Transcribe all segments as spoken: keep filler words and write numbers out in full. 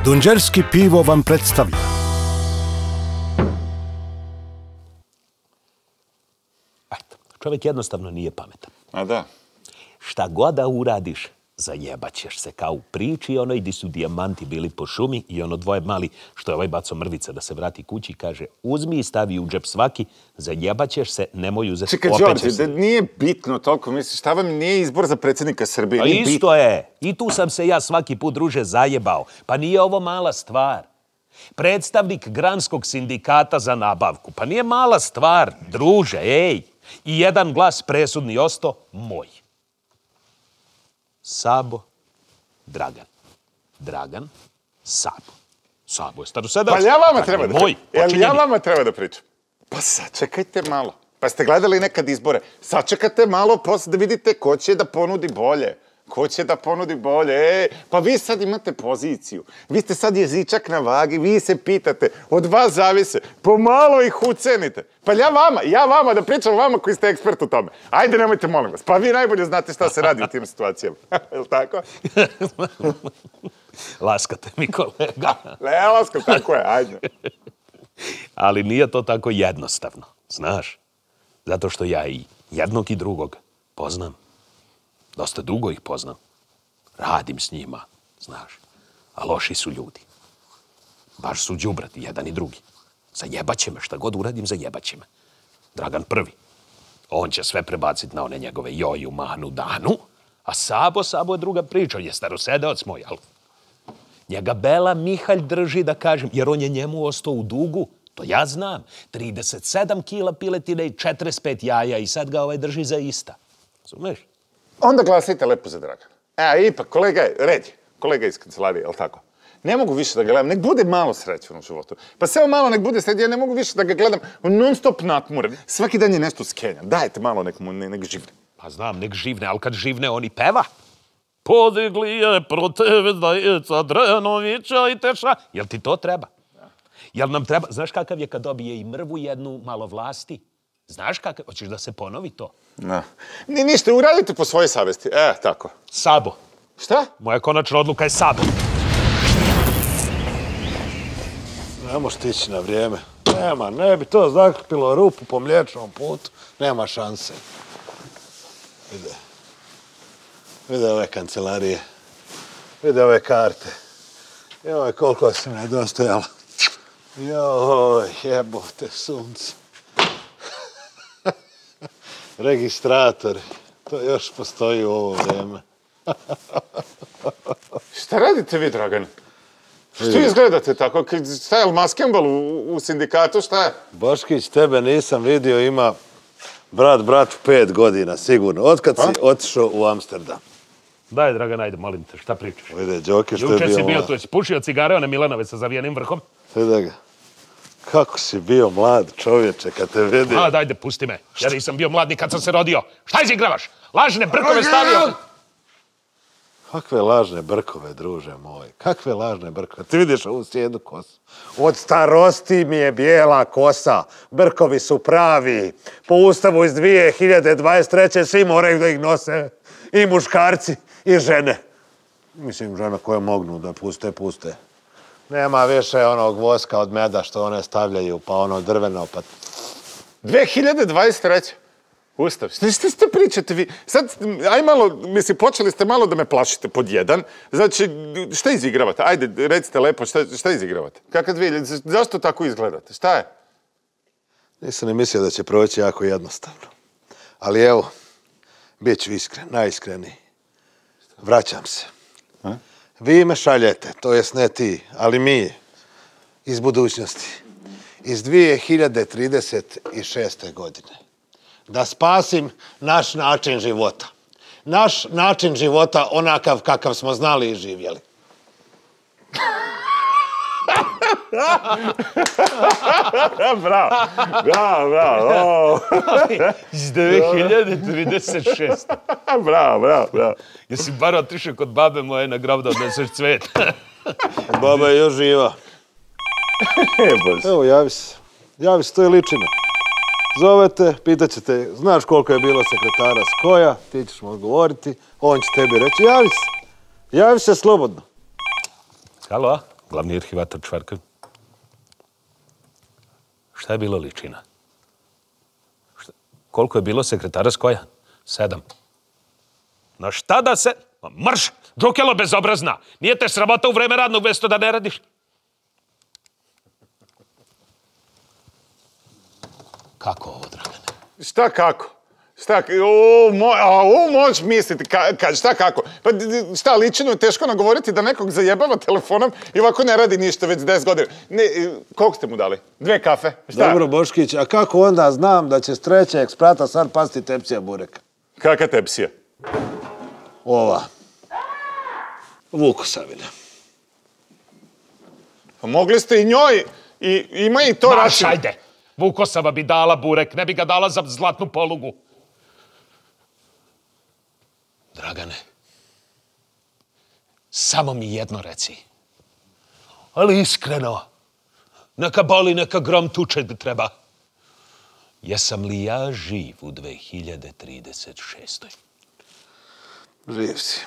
Dunđerski pivo vam predstavlja. Čovjek jednostavno nije pametan. A da. Šta god da uradiš, zajebaćeš se kao u priči onoj di su dijamanti bili po šumi i ono dvoje mali što je ovaj baco mrvice da se vrati kući kaže uzmi i stavi u džep svaki, zajebaćeš se, nemoj uzeti. Čekaj, Đorđe, da nije bitno toliko, misliš, šta vam nije izbor za predsjednika Srbije? A isto je. I tu sam se ja svaki put, druže, zajebao. Pa nije ovo mala stvar. Predstavnik granskog sindikata za nabavku. Pa nije mala stvar, druže, ej. I jedan glas presudni osto, moj. Sabo, Dragan. Dragan, Sabo. Sabo je starosedac. Pa ja vama treba da moj, pričam. Jel ja vama treba da pričam? Pa sačekajte malo. Pa ste gledali nekad izbore. Sačekajte malo posle da vidite ko će da ponudi bolje. Ko će da ponudi bolje? E, pa vi sad imate poziciju. Vi ste sad jezičak na vagi, vi se pitate, od vas zavise, pomalo ih ucenite. Pa ja vama, ja vama da pričam vama koji ste ekspert u tome. Ajde, nemojte, molim vas. Pa vi najbolje znate šta se radi u tim situacijama. Je li tako? Laskate mi, kolega. Ne, laskam, tako je, ajde. Ali nije to tako jednostavno, znaš. Zato što ja i jednog i drugog poznam. Dosta dugo ih poznam. Radim s njima, znaš. A loši su ljudi. Baš su đubrati, jedan i drugi. Zajebaće me, šta god uradim, zajebaće me. Dragan prvi. On će sve prebaciti na one njegove joju, manu, danu. A Sabo, Sabo je druga priča. On je starosedeoc moj, ali njega Bela Mihalj drži, da kažem, jer on je njemu ostao u dugu. To ja znam. trideset sedam kila piletine i četrdeset pet jaja i sad ga ovaj drži za ista. Zumeš? Onda glasajte lepo za Dragana. E, ipak, kolega je, red je, kolega iz kancelarije, je li tako? Ne mogu više da ga gledam, nek bude malo srećan u životu. Pa sve malo nek bude srećan, ja ne mogu više da ga gledam non stop natmuren. Svaki dan je nešto skenja, dajte malo nek mu, nek živne. Pa znam, nek živne, ali kad živne on i peva. Podigli je protiv Dajica Drenovića i teša. Jel ti to treba? Jel nam treba, znaš kakav je kad dobije i mrvu jednu malo vlasti? Znaš kakav, hoćeš da se ponovi to? Ne. Ni ništa, uradite po svojoj savesti. E, tako. Sabo. Šta? Moja konačna odluka je Sabo. Ne možeš tići na vrijeme. Nema, ne bi to zakrpilo rupu po mliječnom putu. Nema šanse. Vide. Vide ove kancelarije. Vide ove karte. Joj, koliko se nedostojalo. Joj, jebote sunce. Registratori. To još postoji u ovo vrijeme. Šta radite vi, Dragan? Što izgledate tako? Šta je li maskembal u sindikatu? Šta je? Boškić, tebe nisam vidio, ima brat bratu pet godina, sigurno. Otkad si otišao u Amsterdam? Daj, Dragan, ajde, molim te, šta pričaš? Vide, Đoke, što je bio mlad. Juče si bio tu, si pušio cigare, one Milanove sa zavijenim vrhom? Vide ga. Kako si bio mlad čovječe kad te vidim? A, dajde, pusti me. Ja nisam bio mlad ni kad sam se rodio. Šta izigravaš? Lažne brkove stavio. Kakve lažne brkove, druže moj. Kakve lažne brkove. Ti vidiš ovu sjedu kosu. Od starosti mi je bijela kosa. Brkovi su pravi. Po ustavu iz dvije hiljade dvadeset treće svi moraju da ih nose. I muškarci, i žene. Mislim, žena koje mognu da puste, puste. Nema više onog voska od meda što one stavljaju, pa ono drveno, pa... dve hiljade dvadeset treće. Ustav. Šta ste pričate vi? Sad, aj malo, mislim, počeli ste malo da me plašite pod jedan. Znači, šta izigravate? Ajde, recite lepo, šta, šta izigravate? Kakad vi, zašto tako izgledate? Šta je? Nisam ni mislio da će proći jako jednostavno. Ali evo, bit ću iskren, najiskreniji. Vraćam se. A? Vi me šaljete, to jest ne ti, ali mi, iz budućnosti, iz dvije hiljade trideset šeste. godine. Da spasim naš način života. Naš način života onakav kakav smo znali i živjeli. Bravo, bravo, bravo. Iz dve hiljade trideset šeste. Bravo, bravo, bravo. Jesi bar otišao kod babe moje na grob da odneseš cvet? Baba je još živa. Evo, javi se. Javi se, to je ličina. Zovete, pitat ćete, znaš koliko je bilo sekretara Skoja, ti ćeš mu odgovoriti, on će tebi reći, javi se. Javi se slobodno. Halo? Glavni arhivator Čvarka. Šta je bilo ličina? Šta? Koliko je bilo sekretara Skoja? Sedam. Na šta da se... Marš! Džukelo bezobrazna! Nije te sramota u vreme radnog mjesto da ne radiš? Kako ovo, Dragane? Šta kako? Šta, o, mo, a ovo možeš misliti, ka, ka, šta kako? Pa šta, ličinu je teško nagovoriti da nekog zajebava telefonom i ovako ne radi ništa već deset godina. Ne, koliko ste mu dali? Dve kafe? Šta? Dobro, Boškić, a kako onda znam da će s treće eksprata sad pasti tepsija bureka? Kaka tepsija? Ova. Vukosavina. Pa mogli ste i njoj, i ima i to Marš, račun. ajde! Vukosava bi dala burek, ne bi ga dala za zlatnu polugu. Dragane, samo mi jedno reci. Ali iskreno, neka boli, neka grom tuče da treba. Jesam li ja živ u dve hiljade trideset šestoj? Živ si.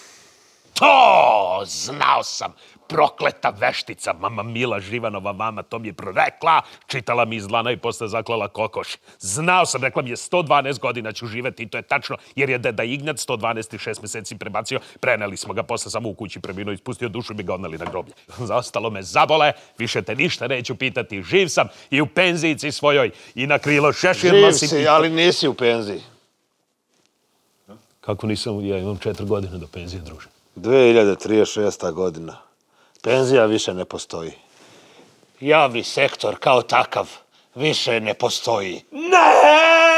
To, znao sam, prokleta veštica, mama Mila Živanova mama, to mi je prorekla, čitala mi iz dlana i posle zaklala kokoš. Znao sam, rekla mi je sto dvanaest godina ću živeti i to je tačno, jer je deda Ignat sto dvanaest i šest meseci prebacio, preneli smo ga, posle samo u kući preminuo, ispustio dušu i bi ga odneli na groblje. Zaostalo me zabole, više te ništa neću pitati, živ sam i u penzijici svojoj i na krilo šeširno si... Živ si, ali nisi u penziji. Kako nisam, ja imam četiri godine do penzije, druže. dve hiljade trideset šesta godina. Penzija više ne postoji. Javni sektor kao takav više ne postoji. Ne!